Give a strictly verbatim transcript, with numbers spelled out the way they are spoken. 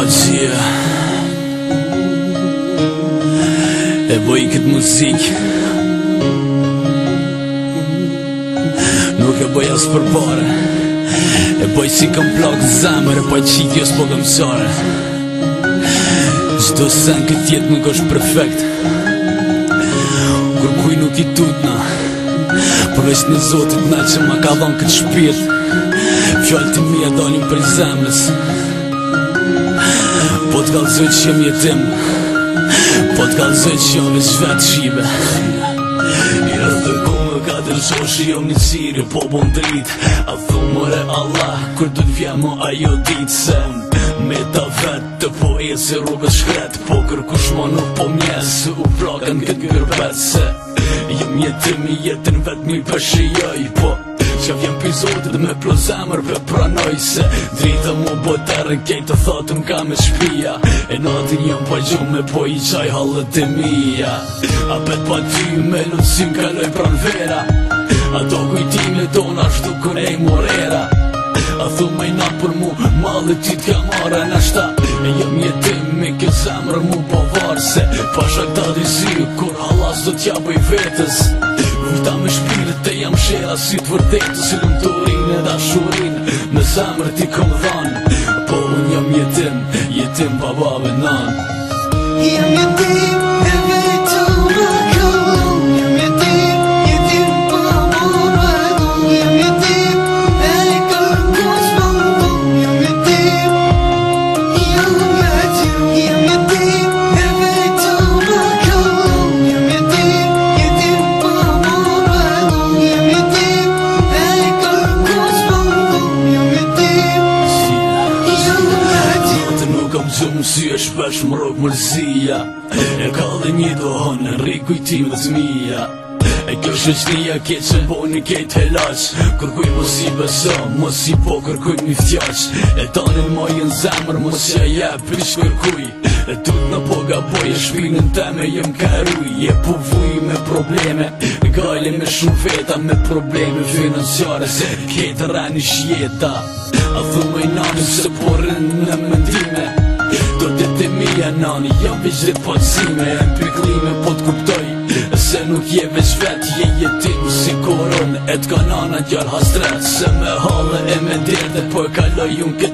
nostalgjia e bëj këtë muzik. Nuk e bëj as për pare, e bëj si kam plakë zemër, e pa qitë jo s'po kam qare. Çdo sen këtë jetë nuk është perfekt, kur kuj nuk i tutna, përveç në Zotit na që ma ka dhonë këtë shpirt. Fjallë të mija dalin për zemrës, po t'kallëzoj që jem jetim, po t'kallëzoj që jam veç vetë shive. I rëdhe ku më ka dërshoshi jom një qiri, po bon drit. A thumë more Allah, kur du t'vja mo ajo dit se me ta vetë të po e se rrugës shkret, po kërkush ma nuk po mjesë, u plakën këtë gërbet se jem jetim i jetin vetë mi përshijoj, po që vjen pizotit me plo zemër për pranoj se drita mu botërën kejtë të thotëm ka me shpia, e natin jam pa gjumë me po i qaj halët e mija. A pet pa ty me lutësim kaloj pran vera, a do kujtime tona shtu kër e morera. A thu me na për mu, malë ti t'ka mara në shta, e jem jetim me ke zemrë mu po varë se pasha këta disi kur halas do t'ja bëj vetës. Vujta me shpirit e jam shera si t'vërtetës, si lëm të urin e dashurin me zemrë ti kom dhanë, po unë jam jetim, jetim pa babe nan. Jam jetim e vetë më këllon, jam jetim, jetim pa babe nan. Jam jetim e kërkos më ndon, jam jetim, jam jetim, jam jetim e vetë më këllon, jam jetim, jetim pa babe nan. Jam jetim e kërkos më ndon, jam jetim, jam jetim. Natë nuk kam gjumë sy e shpesh më rogë mërzia, e ka dhe një dohon në rri kujtimet mija. E kjo shëqnia keq që bo një kejt helaq, kërkuj mos i beso, mos i po kërkuj mi ftjaq. E tanin majën zemër mos ja jep ish kërkuj, e tut në po gaboj e shpinën teme jem karuj. Je po vuj me probleme, gajle me shumë veta, me probleme financiare se ketë rani shjeta. A thume i nani se po rënë në mendime, do të të mija nani, jam veç dhe pacime, e në piklime po t'kuptoj, se nuk je veç vet, je jetim si koron, e t'ka nana gjallë hastret, se me halë e me derde, po e kaloj unë këtë